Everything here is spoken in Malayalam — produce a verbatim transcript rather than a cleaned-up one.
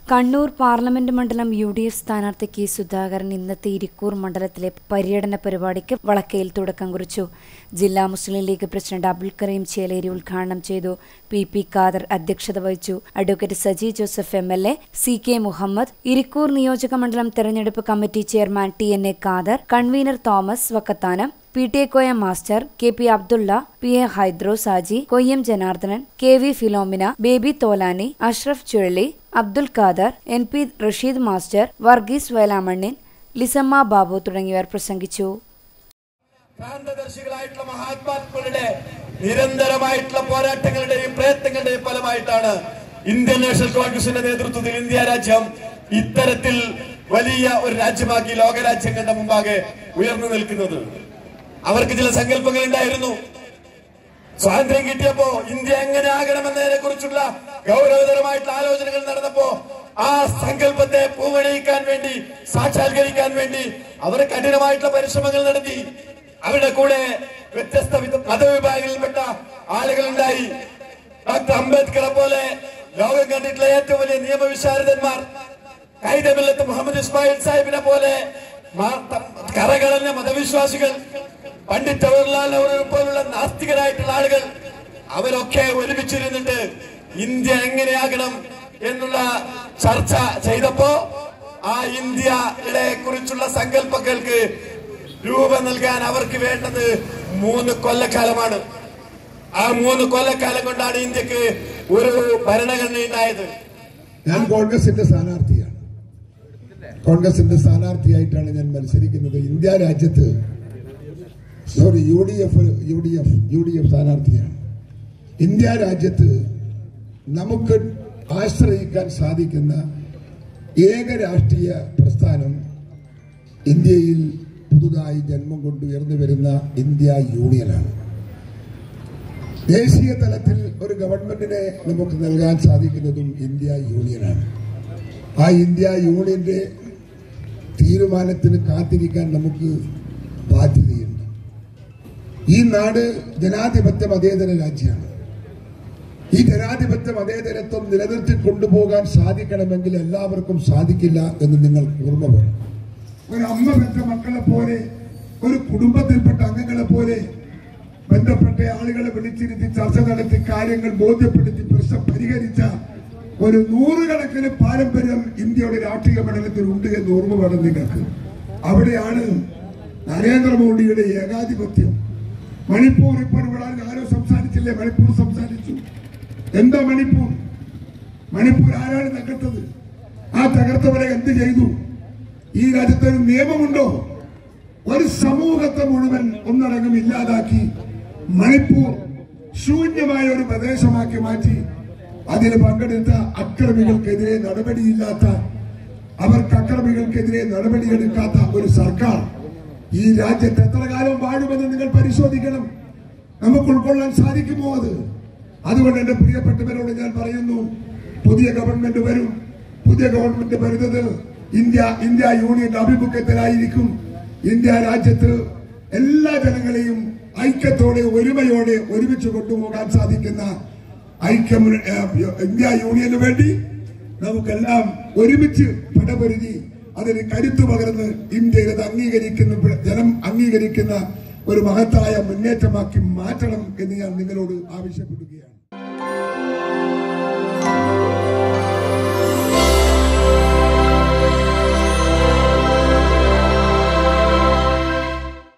കണ്ണൂർ പാർലമെന്റ് മണ്ഡലം യു ഡി എഫ് സ്ഥാനാർത്ഥി കെ സുധാകരൻ ഇന്നത്തെ ഇരിക്കൂർ മണ്ഡലത്തിലെ പര്യടന പരിപാടിക്ക് വളക്കയിൽ തുടക്കം കുറിച്ചു. ജില്ലാ Muslim League president Abdul Kareem Cheleri ഉദ്ഘാടനം ചെയ്തു. പി പി ഖാദർ അധ്യക്ഷത വഹിച്ചു. Advocate Saji Joseph M L A, C K Muhammad, Irikkur നിയോജക മണ്ഡലം തെരഞ്ഞെടുപ്പ് committee chairman T N A Khader, convener Thomas Vakkathanam, P T A Koya master, K P Abdulla, P A Hydro Saji, Koyyam Janardhanan, K V Philomena, baby Tholani, Ashraf Chuzhali, Abdul Khader, N P Rasheed master, Varghese വേലാമണ്ണിൻ, ലിസമ്മ ബാബു തുടങ്ങിയവർ പ്രസംഗിച്ചു. ക്രാന്തദർശികളായിട്ടുള്ള മഹാത്മാക്കളുടെ നിരന്തരമായിട്ടുള്ള പോരാട്ടങ്ങളുടെയും പ്രയത്നങ്ങളുടെയും ഫലമായിട്ടാണ് ഇന്ത്യൻ നാഷണൽ കോൺഗ്രസിന്റെ നേതൃത്വത്തിൽ ഇന്ത്യ രാജ്യം ഇത്തരത്തിൽ വലിയ ഒരു രാജ്യമാക്കി ലോകരാജ്യങ്ങളുടെ മുമ്പാകെ ഉയർന്നു നിൽക്കുന്നത്. അവർക്ക് ചില സങ്കല്പങ്ങൾ ഉണ്ടായിരുന്നു. സ്വാതന്ത്ര്യം കിട്ടിയപ്പോ ഇന്ത്യ എങ്ങനെ ആകണമെന്നതിനെ കുറിച്ചുള്ള ഗൗരവതരമായിട്ടുള്ള ആലോചനകൾ നടന്നപ്പോ ആ സങ്കല്പത്തെ പൂവണിയിക്കാൻ വേണ്ടി, സാക്ഷാത്കരിക്കാൻ വേണ്ടി അവർ കഠിനമായിട്ടുള്ള പരിശ്രമങ്ങൾ നടത്തി. അവരുടെ കൂടെ വ്യത്യസ്ത മതവിഭാഗങ്ങളിൽപ്പെട്ട ആളുകൾ ഉണ്ടായി. ഡോക്ടർ അംബേദ്കറെ പോലെ ലോകം കണ്ടിട്ടുള്ള ഏറ്റവും വലിയ നിയമവിശാരദന്മാർ, കൈതമില്ലത്ത് മുഹമ്മദ് ഇസ്മായിൽ സാഹിബിനെ പോലെ കറകളഞ്ഞ മതവിശ്വാസികൾ, പണ്ഡിറ്റ് ജവഹർലാൽ നെഹ്റു പോലുള്ള നാസ്തികരായിട്ടുള്ള ആളുകൾ, അവരൊക്കെ ഒരുമിച്ചിരുന്നിട്ട് ഇന്ത്യ എങ്ങനെയാകണം എന്നുള്ള ചർച്ച ചെയ്തപ്പോ ആ ഇന്ത്യയെ കുറിച്ചുള്ള സങ്കല്പങ്ങൾക്ക് രൂപം നൽകാൻ അവർക്ക് വേണ്ടത് മൂന്ന് കൊല്ലക്കാലമാണ്. ആ മൂന്ന് കൊല്ലക്കാലം കൊണ്ടാണ് ഇന്ത്യക്ക് ഒരു ഭരണഘടന ഉണ്ടായത്. ഞാൻ കോൺഗ്രസിന്റെ സ്ഥാനാർത്ഥിയാണ്. കോൺഗ്രസിന്റെ സ്ഥാനാർത്ഥിയായിട്ടാണ് ഞാൻ മത്സരിക്കുന്നത്. ഇന്ത്യ രാജ്യത്ത് sorry U D F U D F U D F സ്ഥാനാർത്ഥിയാണ്. ഇന്ത്യ രാജ്യത്ത് നമുക്ക് ആശ്രയിക്കാൻ സാധിക്കുന്ന ഏക രാഷ്ട്രീയ പ്രസ്ഥാനം ഇന്ത്യയിൽ പുതുതായി ജന്മം കൊണ്ട് ഉയർന്നു വരുന്ന ഇന്ത്യ യൂണിയനാണ്. ദേശീയ തലത്തിൽ ഒരു ഗവൺമെന്റിനെ നമുക്ക് നൽകാൻ സാധിക്കുന്നതും ഇന്ത്യ യൂണിയനാണ്. ആ ഇന്ത്യ യൂണിയന്റെ തീരുമാനത്തിന് കാത്തിരിക്കാൻ നമുക്ക് ബാധ്യതയുണ്ട്. ഈ നാട് ജനാധിപത്യ മതേതര രാജ്യമാണ്. ഈ ജനാധിപത്യ മതേതരത്വം നിലനിർത്തി കൊണ്ടുപോകാൻ സാധിക്കണമെങ്കിൽ എല്ലാവർക്കും സാധിക്കില്ല എന്ന് നിങ്ങൾ ഓർമ്മ വേണം. ഒരു അമ്മ പെറ്റ മക്കളെ പോലെ, ഒരു കുടുംബത്തിൽപ്പെട്ട അംഗങ്ങളെ പോലെ ബന്ധപ്പെട്ട ആളുകളെ വിളിച്ചിരുത്തി ചർച്ച നടത്തി കാര്യങ്ങൾ ബോധ്യപ്പെടുത്തി പ്രശ്നം പരിഹരിച്ച ഒരു നൂറുകണക്കിന് പാരമ്പര്യം ഇന്ത്യയുടെ രാഷ്ട്രീയ മണ്ഡലത്തിൽ ഉണ്ട് എന്ന് ഓർമ്മ വേണം നിങ്ങൾക്ക്. അവിടെയാണ് നരേന്ദ്രമോദിയുടെ ഏകാധിപത്യം. മണിപ്പൂർ ഇപ്പോൾ ഇവിടെ ആരോ സംസാരിച്ചില്ലേ? മണിപ്പൂർ സംസാരിച്ചു. എന്താ മണിപ്പൂർ? മണിപ്പൂർ ആരാണ് തകർത്തത്? ആ തകർത്തവരെ എന്ത് ചെയ്തു? ഈ രാജ്യത്ത് ഒരു നിയമമുണ്ടോ? ഒരു സമൂഹത്തെ മുഴുവൻ ഒന്നടങ്കം ഇല്ലാതാക്കി മണിപ്പൂർ ശൂന്യമായ ഒരു പ്രദേശമാക്കി മാറ്റി അതിൽ പങ്കെടുത്ത അക്രമികൾക്കെതിരെ നടപടിയില്ലാത്ത, അവർക്ക് അക്രമികൾക്കെതിരെ നടപടിയെടുക്കാത്ത ഒരു സർക്കാർ ഈ രാജ്യത്ത് എത്ര കാലം വാഴുമെന്ന് നിങ്ങൾ പരിശോധിക്കണം. നമുക്ക് ഉൾക്കൊള്ളാൻ സാധിക്കുമോ അത്? അതുകൊണ്ട് എന്റെ പ്രിയപ്പെട്ടവരോട് ഞാൻ പറയുന്നു, പുതിയ ഗവൺമെന്റ് വരും. പുതിയ ഗവൺമെന്റ് വരുന്നത് ഇന്ത്യ ഇന്ത്യ യൂണിയന്റെ ആഭിമുഖ്യത്തിലായിരിക്കും. ഇന്ത്യ രാജ്യത്ത് എല്ലാ ജനങ്ങളെയും ഐക്യത്തോടെ ഒരുമയോടെ ഒരുമിച്ച് കൊണ്ടുപോകാൻ സാധിക്കുന്ന ഐക്യം ഇന്ത്യ യൂണിയന് വേണ്ടി നമുക്കെല്ലാം ഒരുമിച്ച് പടപൊരുതി അതിന് കരുത്തു പകർന്ന് ഇന്ത്യയിൽ അത് അംഗീകരിക്കുന്ന ജനം അംഗീകരിക്കുന്ന ഒരു മഹത്തായ മുന്നേറ്റമാക്കി മാറ്റണം എന്ന് ഞാൻ നിങ്ങളോട് ആവശ്യപ്പെടുകയാണ്.